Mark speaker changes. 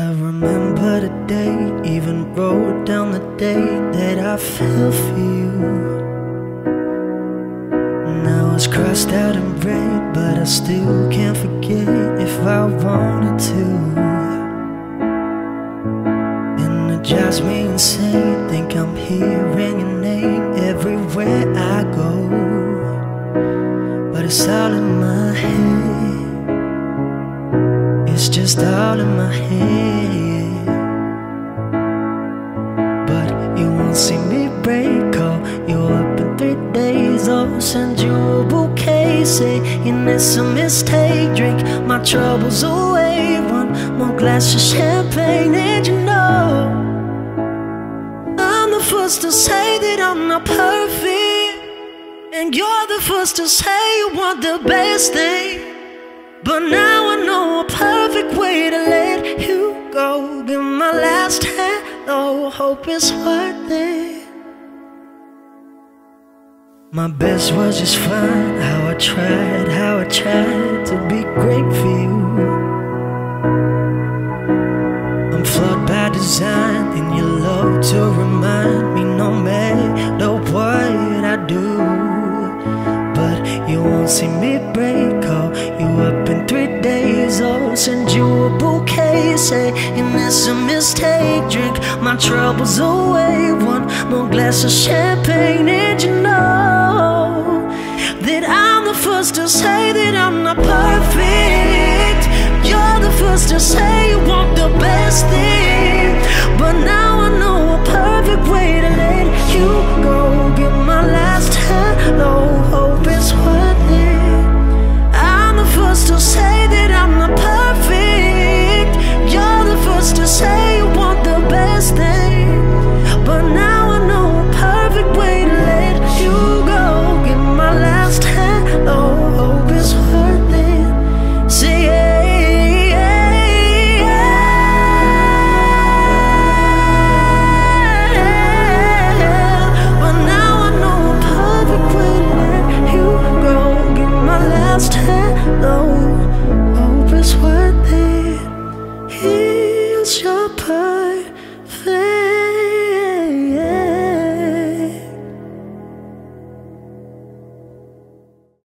Speaker 1: I remember the day, even wrote down the day that I fell for you. Now it's crossed out in red, but I still can't forget if I wanted to. Energize me insane, think I'm hearing your name everywhere I go. But it's all in my head, it's just all in my head. But you won't see me break, oh, you're up in 3 days. Oh, send you a bouquet, say you need some mistake. Drink my troubles away, one more glass of champagne. And you know I'm the first to say that I'm not perfect, and you're the first to say you want the best thing. But now I know a perfect way to let you go. Give my last hello, hope it's worth it. My best was just fine, how I tried to be great for you. I'm flawed by design, and you love to remind me no matter what I do. But you won't see me break, oh, you up in 3 days. Oh, send you a bouquet, say you need some mistake. Drink my troubles away, one more glass of champagne. And you know that I'm the first to say that I'm not perfect. You're the first to say